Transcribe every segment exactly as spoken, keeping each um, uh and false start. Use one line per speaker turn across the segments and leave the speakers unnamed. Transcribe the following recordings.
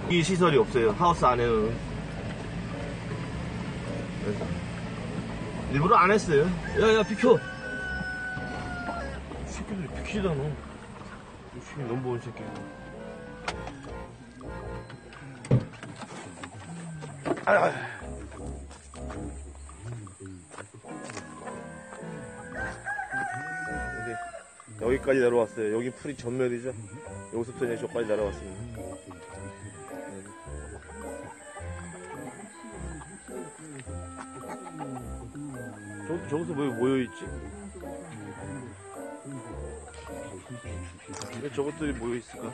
이 시설이 없어요. 하우스 안에는. 그래서 일부러 안 했어요. 야야 비켜. 이 새끼들이 비키잖아. 이 새끼 넘버원 새끼. 아유. 여기까지 내려왔어요. 여기 풀이 전멸이죠. 여기서부터 이제 저까지 내려왔습니다. 저, 저기서 왜 모여있지? 왜 저것들이 모여있을까?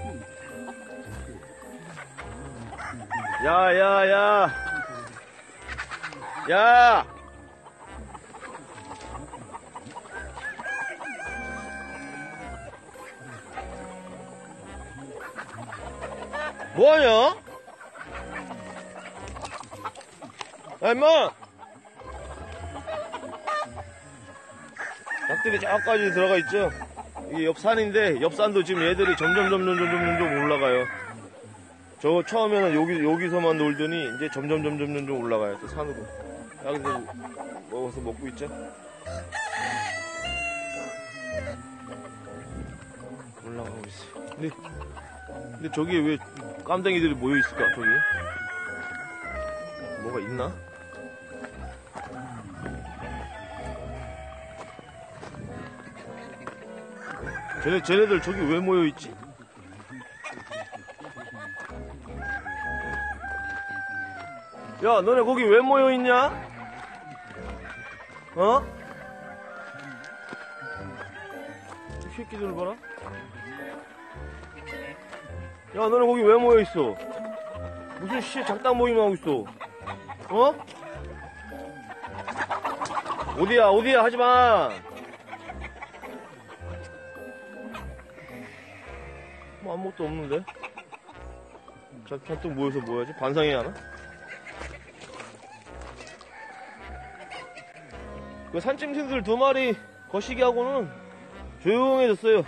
야, 야, 야! 야! 뭐하냐? 야, 임마! 닭들이 저까지 들어가 있죠? 이게 옆 산인데, 옆 산도 지금 얘들이 점점, 점점, 점점, 점점 올라가요. 저 처음에는 여기, 여기서만 놀더니, 이제 점점, 점점, 점점 올라가요. 또 산으로. 야, 근데 먹어서 먹고 있죠? 올라가고 있어요. 근데, 근데 저기에 왜 깜댕이들이 모여있을까, 저기? 뭐가 있나? 쟤네, 쟤네들 저기 왜 모여있지? 야, 너네 거기 왜 모여있냐? 어? 이 새끼들 봐라. 야, 너네 거기 왜 모여있어? 무슨 씨 작당 모임하고 있어? 어? 어디야, 어디야, 하지마! 뭐 아무것도 없는데? 자, 잔뜩 모여서 뭐야지? 반상회의 하나? 그 산짐승들 두 마리 거시기 하고는 조용해졌어요.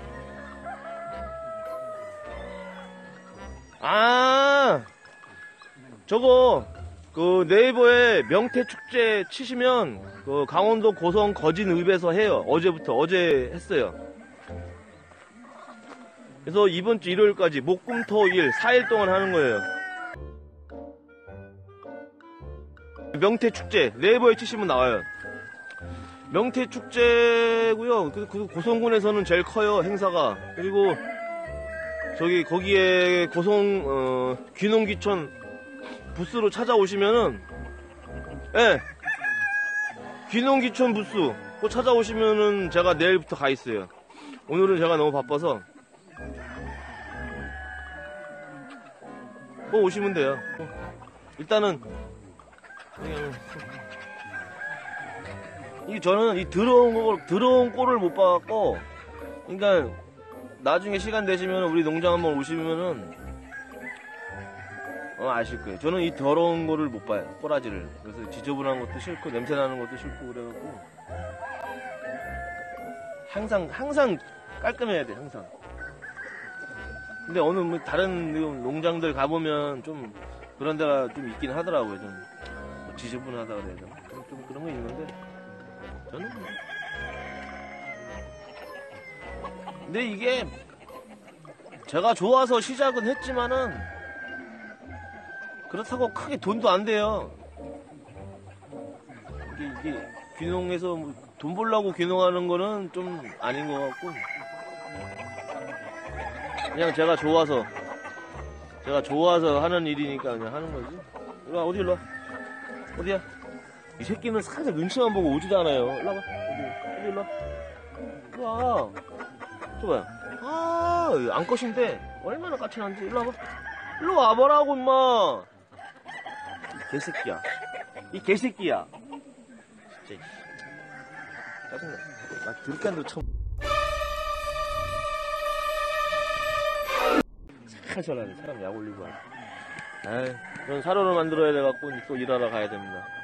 아, 저거 그 네이버에 명태축제 치시면 그 강원도 고성 거진읍에서 해요. 어제부터 어제 했어요. 그래서 이번 주 일요일까지 목금토일 사 일 동안 하는 거예요. 명태축제 네이버에 치시면 나와요. 명태축제고요. 그 고성군에서는 제일 커요, 행사가. 그리고 저기 거기에 고성 어, 귀농귀촌 부스로 찾아오시면은, 예, 귀농귀촌 부스 꼭 찾아오시면은 제가 내일부터 가 있어요. 오늘은 제가 너무 바빠서 꼭 오시면 돼요. 일단은 이 저는 이 더러운 걸 더러운 꼴을 못 봐갖고, 그러니까 나중에 시간 되시면 우리 농장 한번 오시면은 어, 아실 거예요. 저는 이 더러운 거를 못 봐요, 꼬라지를. 그래서 지저분한 것도 싫고 냄새 나는 것도 싫고 그래갖고 항상 항상 깔끔해야 돼, 항상. 근데 어느 뭐 다른 농장들 가보면 좀 그런 데가 좀 있긴 하더라고요. 좀 지저분하다 그래야 되나? 좀, 좀 그런 거 있는데 저는 뭐. 근데 이게 제가 좋아서 시작은 했지만은 그렇다고 크게 돈도 안 돼요. 이게, 이게 귀농해서 뭐 돈 벌려고 귀농하는 거는 좀 아닌 것 같고, 그냥 제가 좋아서 제가 좋아서 하는 일이니까 그냥 하는 거지. 일로 와, 어디 일로 와. 어디야? 이 새끼는 살짝 눈치만 보고 오지도 않아요. 일로 와봐. 어디, 어디 일로 와. 일로 와. 저봐요. 아, 암컷인데 얼마나 까칠한지. 일로 와봐. 일로 와보라고, 임마. 이 개새끼야. 이 개새끼야. 진짜. 짜증나. 나 드럽게 안 들어, 처음. 착한 전화네. 사람 약 올리고 하네. 에이, 전 사료를 만들어야 돼갖고 또 일하러 가야 됩니다.